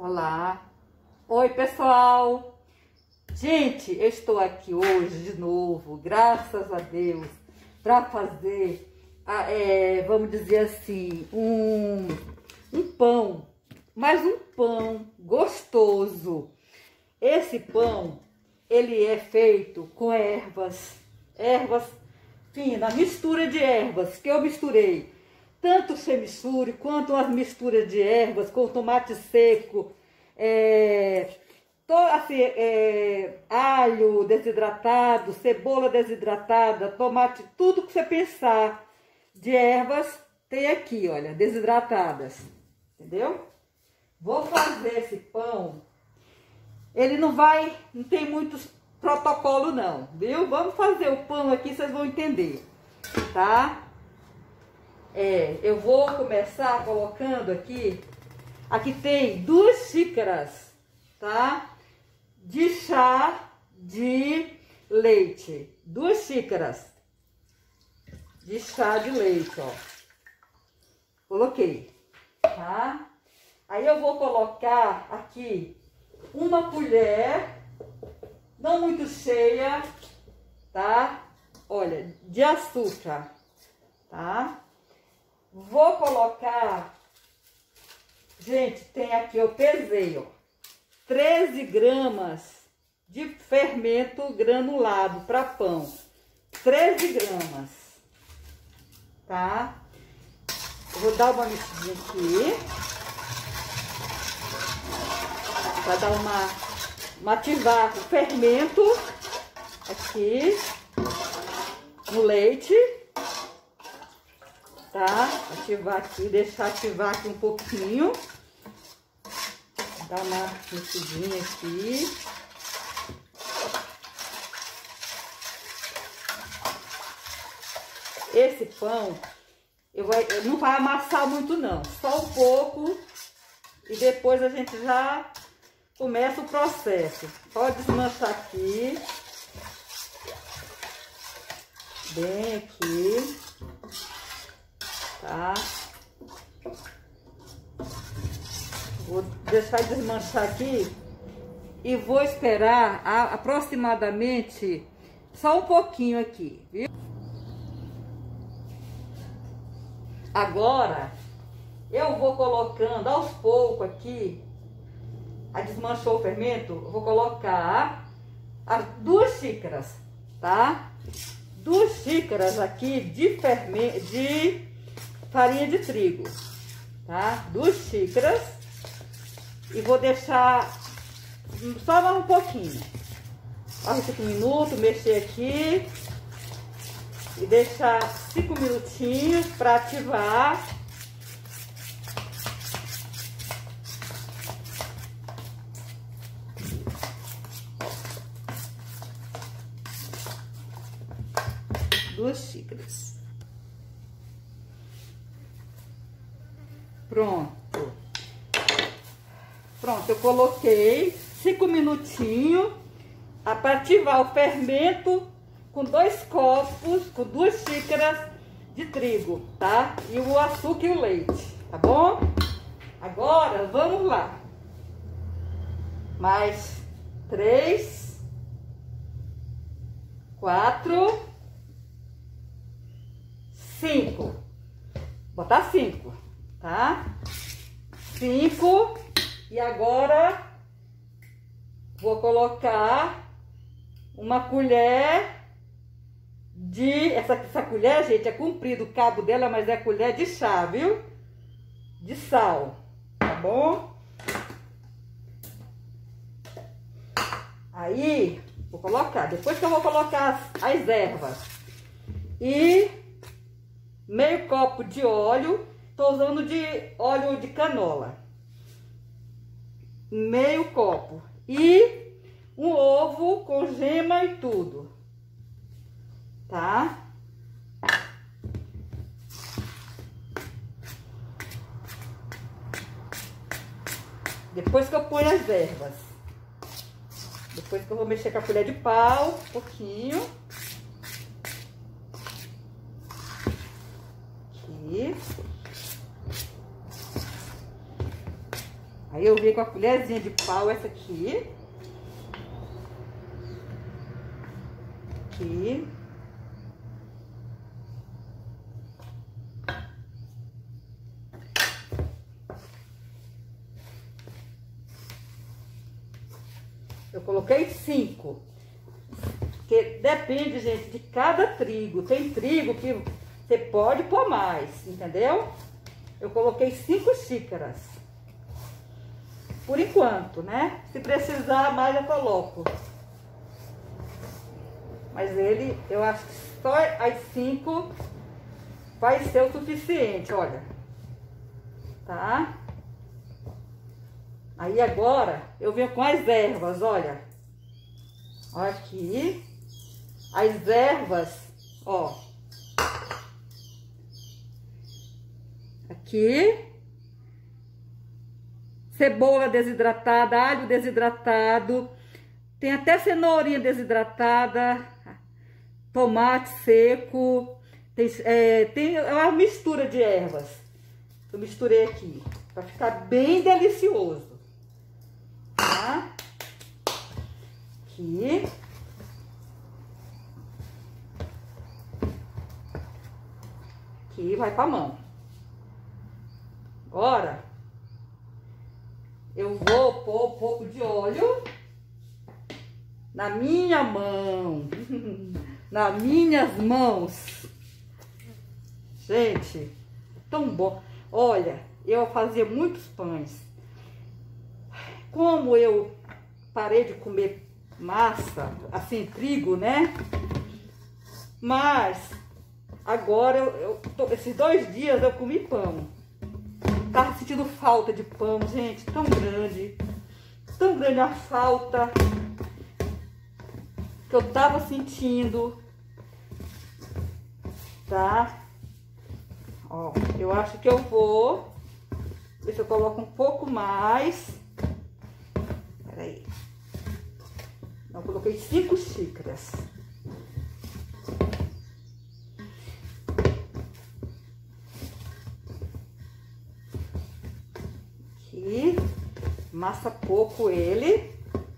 Olá! Oi, pessoal! Gente, eu estou aqui hoje de novo, graças a Deus, para fazer, vamos dizer assim, um pão, mas um pão gostoso. Esse pão, ele é feito com ervas finas, mistura de ervas que eu misturei. Tanto chimichurri quanto as misturas de ervas com tomate seco, alho desidratado, cebola desidratada, tomate, tudo que você pensar de ervas tem aqui, olha, desidratadas, entendeu? Vou fazer esse pão, ele não tem muitos protocolos não, viu? Vamos fazer o pão aqui, vocês vão entender, tá? Eu vou começar colocando aqui tem 2 xícaras, tá? De chá de leite, 2 xícaras de chá de leite, ó. Coloquei, tá? Aí eu vou colocar aqui uma colher, não muito cheia, tá? Olha, de açúcar, tá? Vou colocar, gente, tem aqui, eu pesei, ó, 13 gramas de fermento granulado para pão, 13 gramas, tá? Eu vou dar uma mexidinha aqui, para dar uma ativar o fermento aqui no leite. Tá? Ativar aqui, deixar ativar aqui um pouquinho. Dar uma mexidinha aqui. Esse pão, não vai amassar muito não, só um pouco. E depois a gente já começa o processo. Pode desmanchar aqui. Bem aqui. Tá? Vou deixar desmanchar aqui e vou esperar aproximadamente só um pouquinho aqui, viu? Agora eu vou colocando aos poucos aqui, desmanchou o fermento, eu vou colocar as 2 xícaras, tá? 2 xícaras aqui de farinha de trigo, tá? 2 xícaras. E vou deixar só mais um pouquinho. Olha, 5 minutos, mexer aqui. E deixar 5 minutinhos para ativar. Duas xícaras. Pronto, eu coloquei 5 minutinhos para ativar o fermento com 2 copos, com 2 xícaras de trigo, tá? E o açúcar e o leite, tá bom? Agora, vamos lá. Mais 3, 4, 5. Botar 5, tá? 5. E agora vou colocar uma colher de... Essa colher, gente, é comprido o cabo dela, mas é colher de chá, viu? De sal, tá bom? Aí, vou colocar, depois que eu vou colocar as ervas. E meio copo de óleo, tô usando de óleo de canola. Meio copo. E um ovo com gema e tudo. Tá? Depois que eu ponho as ervas. Depois que eu vou mexer com a colher de pau, um pouquinho. Aqui. Aí eu venho com a colherzinha de pau, essa aqui. Aqui. Eu coloquei 5. Porque depende, gente, de cada trigo. Tem trigo que você pode pôr mais, entendeu? Eu coloquei 5 xícaras. Por enquanto, né? Se precisar mais, eu coloco. Mas ele, eu acho que só as 5 vai ser o suficiente, olha. Tá? Aí agora, eu venho com as ervas, olha. Olha aqui. As ervas, ó. Aqui. Cebola desidratada, alho desidratado. Tem até cenourinha desidratada. Tomate seco. Tem uma mistura de ervas. Eu misturei aqui. Pra ficar bem delicioso. Tá? Aqui. Aqui vai pra mão. Agora, eu vou pôr um pouco de óleo na minha mão. Nas minhas mãos. Gente, tão bom. Olha, eu fazia muitos pães. Como eu parei de comer massa, assim, trigo, né? Mas agora, esses 2 dias eu comi pão. Tava sentindo falta de pão, gente, tão grande a falta que eu tava sentindo, tá? Ó, eu acho que eu vou ver se eu coloco um pouco mais. Peraí. Eu coloquei 5 xícaras. Aqui. Massa pouco ele.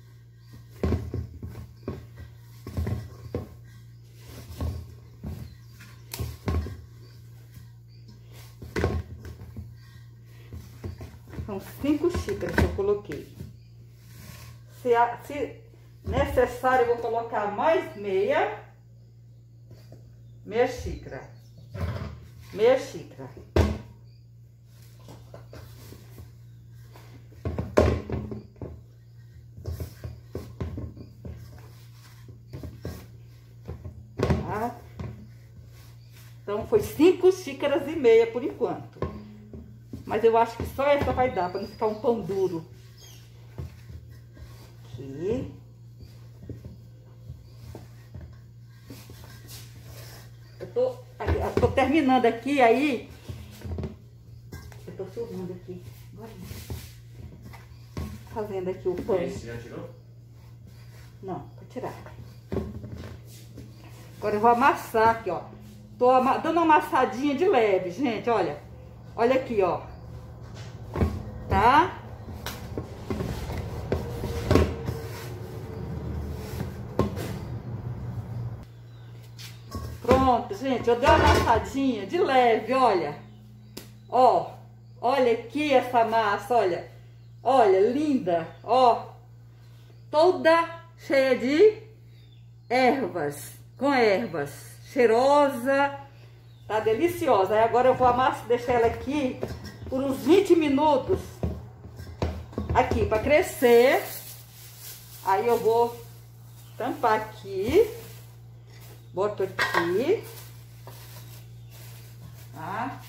São 5 xícaras que eu coloquei. Se necessário, eu vou colocar mais meia xícara. Meia xícara. Tá? Então, foi 5 xícaras e meia por enquanto. Mas eu acho que só essa vai dar, para não ficar um pão duro. Aqui. Eu tô terminando aqui, aí... Eu tô filmando aqui. Agora, fazendo aqui o pão. Esse já tirou? Não, vou tirar. Agora eu vou amassar aqui, ó. Tô dando uma amassadinha de leve, gente, olha. Olha aqui, ó. Tá? Pronto, gente, eu dei uma amassadinha de leve, olha. Ó, olha aqui essa massa, olha. Olha, linda, ó. Toda cheia de ervas, com ervas. Cheirosa, tá deliciosa. Aí agora eu vou deixar ela aqui por uns 20 minutos. Aqui, para crescer. Aí eu vou tampar aqui. Boto aqui. Tá?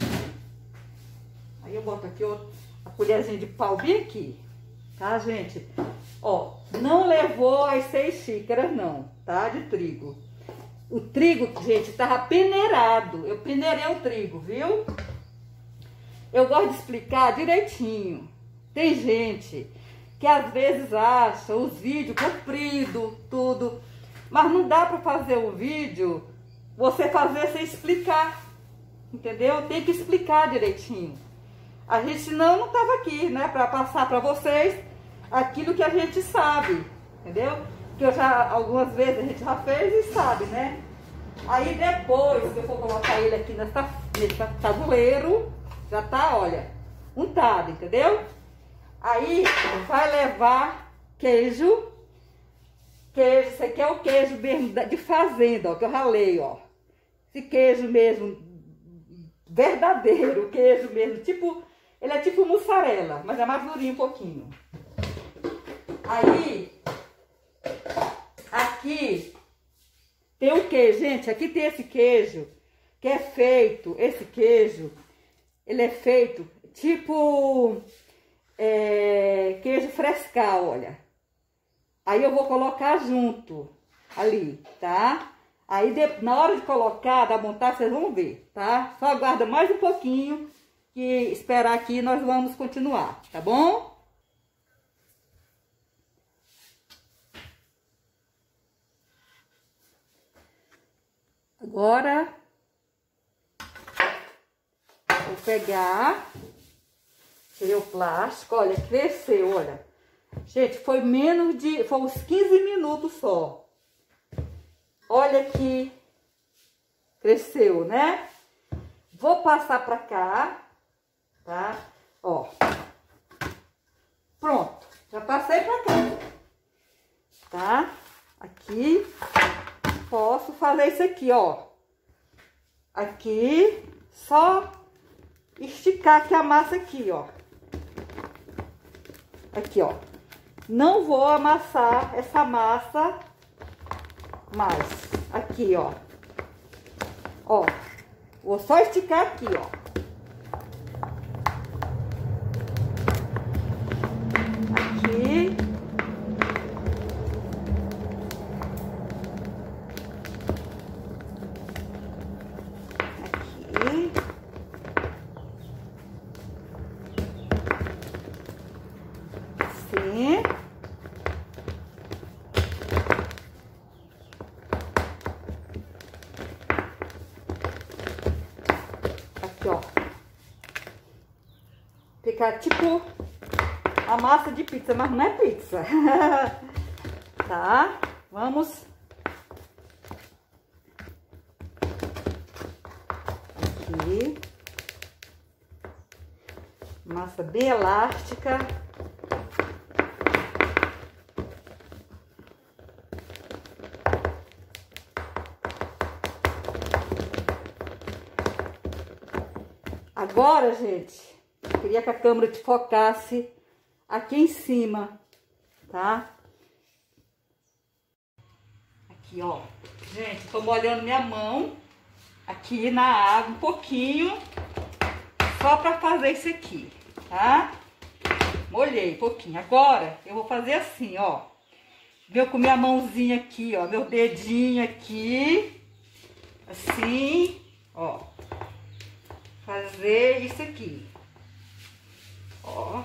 Aí eu boto aqui a colherzinha de pau bem aqui. Tá, gente? Ó, não levou as 6 xícaras não, tá? De trigo. O trigo, gente, tava peneirado. Eu peneirei o trigo, viu? Eu gosto de explicar direitinho. Tem gente que às vezes acha os vídeos compridos, tudo. Mas não dá para fazer o vídeo, você fazer sem explicar. Entendeu? Tem que explicar direitinho. A gente senão não tava aqui, né? Pra passar pra vocês aquilo que a gente sabe, entendeu? Que eu já, algumas vezes a gente já fez e sabe, né? Aí depois que eu for colocar ele aqui nesse tabuleiro, já tá, olha, untado, entendeu? Aí vai levar queijo. Queijo, esse aqui é o queijo mesmo de fazenda, ó, que eu ralei, ó. Esse queijo mesmo, verdadeiro, queijo mesmo, tipo, ele é tipo mussarela, mas é mais durinho um pouquinho. Aí, aqui tem o queijo, gente, aqui tem esse queijo, que é feito, esse queijo, ele é feito tipo queijo frescal, olha. Aí eu vou colocar junto, ali, tá? Aí na hora de colocar, da montar, vocês vão ver, tá? Só aguarda mais um pouquinho, que esperar aqui nós vamos continuar, tá bom? Agora, vou pegar, tirei o plástico, olha, cresceu, olha. Gente, foi foi uns 15 minutos só. Olha que cresceu, né? Vou passar pra cá, tá? Ó. Pronto, já passei pra cá, tá? Aqui, posso fazer isso aqui, ó. Aqui, só esticar aqui a massa aqui, ó. Aqui, ó. Não vou amassar essa massa mais. Aqui, ó. Ó. Vou só esticar aqui, ó. Aqui. Aqui. Assim. Aqui, ó. Fica tipo a massa de pizza, mas não é pizza. Tá? Vamos. Aqui. Massa bem elástica. Agora, gente, eu queria que a câmera te focasse aqui em cima, tá? Aqui, ó. Gente, tô molhando minha mão aqui na água um pouquinho, só pra fazer isso aqui, tá? Molhei um pouquinho. Agora, eu vou fazer assim, ó. Meu com minha mãozinha aqui, ó, meu dedinho aqui, assim, ó. Fazer isso aqui, ó.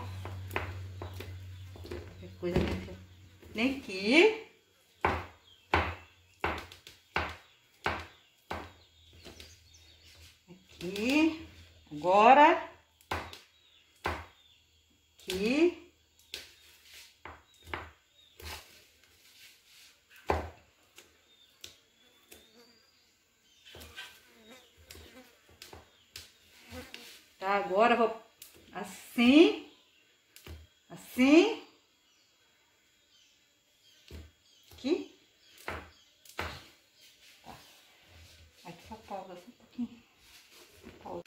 Coisa nem aqui. Aqui. Agora. Aqui. Tá, agora eu vou assim, assim, aqui. Tá. Aqui só pausa um pouquinho. Pausa.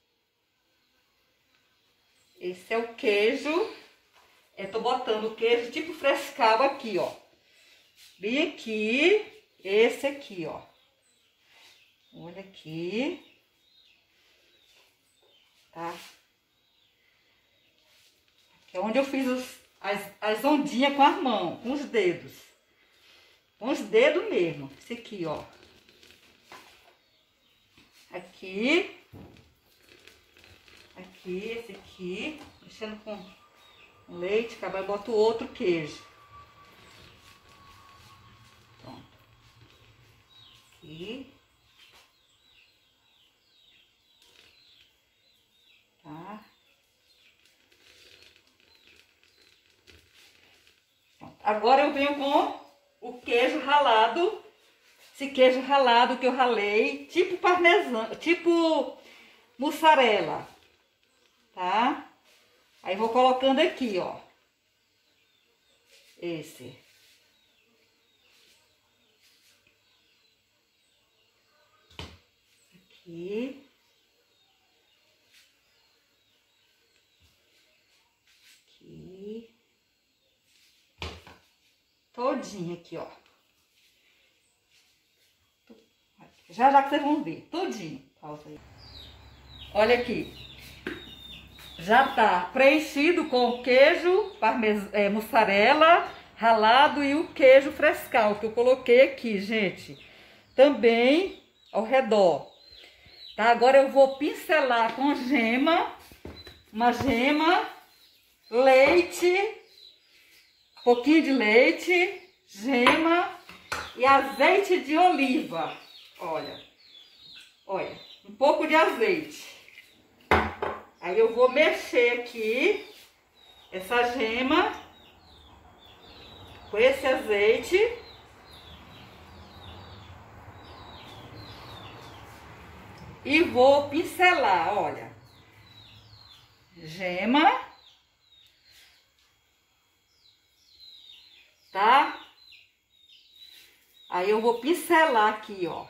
Esse é o queijo. Eu tô botando o queijo tipo frescal aqui, ó. Bem aqui, esse aqui, ó. Olha aqui. Tá? Aqui é onde eu fiz as ondinhas com as mãos, com os dedos. Com os dedos mesmo. Esse aqui, ó. Aqui. Aqui, esse aqui. Mexendo com leite, acaba eu boto outro queijo. Pronto. Aqui. Tá? Agora eu venho com o queijo ralado. Esse queijo ralado que eu ralei, tipo parmesão, tipo mussarela, tá? Aí vou colocando aqui, ó. Esse. Aqui. Aqui. Todinho aqui, ó. Já já que vocês vão ver, todinho. Olha aqui. Já tá preenchido com o queijo mussarela ralado e o queijo frescal que eu coloquei aqui, gente. Também ao redor. Tá? Agora eu vou pincelar com gema, uma gema, leite, um pouquinho de leite, gema e azeite de oliva. Olha, olha, um pouco de azeite. Aí eu vou mexer aqui essa gema com esse azeite. E vou pincelar, olha. Gema. Tá? Aí eu vou pincelar aqui, ó.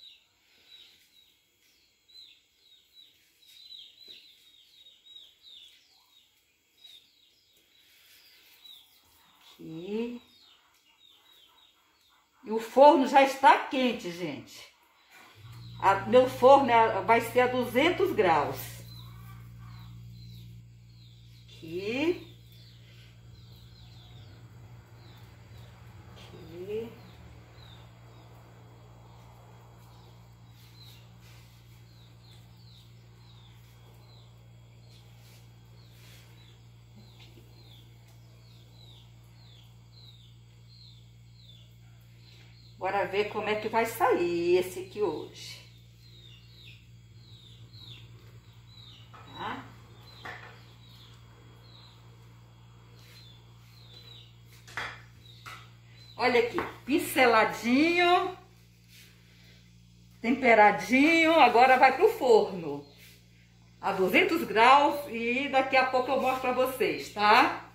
Aqui. E o forno já está quente, gente. Meu forno vai ser a 200 graus. Aqui. Aqui. Bora ver como é que vai sair esse aqui hoje. Tá? Olha aqui, pinceladinho, temperadinho, agora vai pro forno a 200 graus e daqui a pouco eu mostro pra vocês, tá?